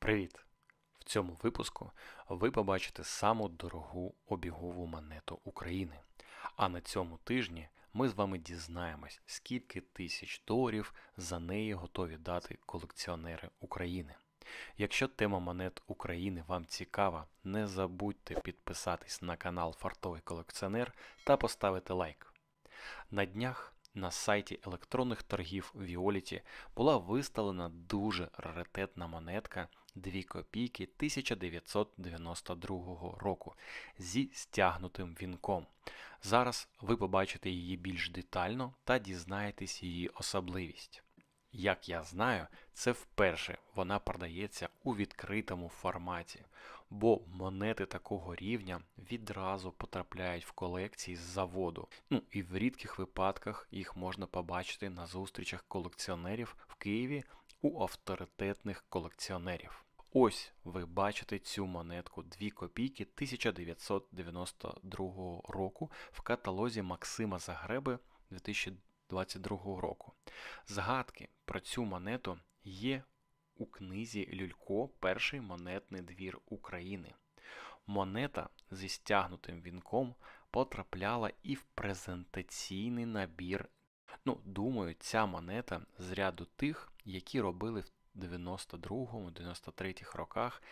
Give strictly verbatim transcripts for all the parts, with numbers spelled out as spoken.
Привіт! В цьому випуску ви побачите саму дорогу обігову монету України. А на цьому тижні ми з вами дізнаємось, скільки тисяч доларів за неї готові дати колекціонери України. Якщо тема монет України вам цікава, не забудьте підписатись на канал Фартовий колекціонер та поставити лайк. На днях на сайті електронних торгів Віоліті була виставлена дуже раритетна монетка дві копійки тисяча дев'ятсот дев'яносто другого року зі стягнутим вінком. Зараз ви побачите її більш детально та дізнаєтесь її особливість. Як я знаю, це вперше вона продається у відкритому форматі, бо монети такого рівня відразу потрапляють в колекції з заводу. Ну і в рідких випадках їх можна побачити на зустрічах колекціонерів в Києві у авторитетних колекціонерів. Ось ви бачите цю монетку дві копійки тисяча дев'ятсот дев'яносто другого року в каталозі Максима Загреби дві тисячі двадцять другого року. Згадки про цю монету є у книзі Люлько «Перший монетний двір України». Монета зі стягнутим вінком потрапляла і в презентаційний набір. Ну, думаю, ця монета з ряду тих, які робили в дев'яносто другому - дев'яносто третьому роках,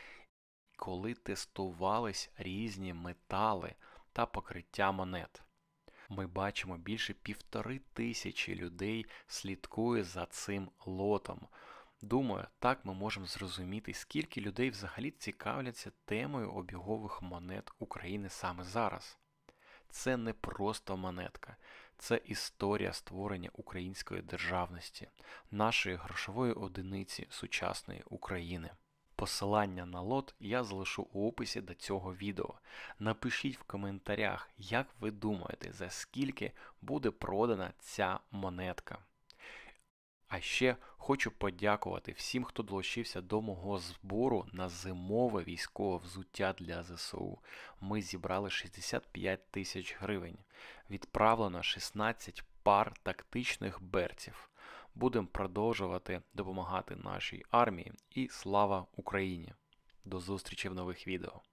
коли тестувались різні метали та покриття монет. Ми бачимо, більше півтори тисячі людей слідкує за цим лотом. Думаю, так ми можемо зрозуміти, скільки людей взагалі цікавляться темою обігових монет України саме зараз. Це не просто монетка, це історія створення української державності, нашої грошової одиниці сучасної України. Посилання на лот я залишу у описі до цього відео. Напишіть в коментарях, як ви думаєте, за скільки буде продана ця монетка. А ще хочу подякувати всім, хто долучився до мого збору на зимове військове взуття для зе се у. Ми зібрали шістдесят п'ять тисяч гривень. Відправлено шістнадцять пар тактичних берців. Будемо продовжувати допомагати нашій армії і слава Україні! До зустрічі в нових відео!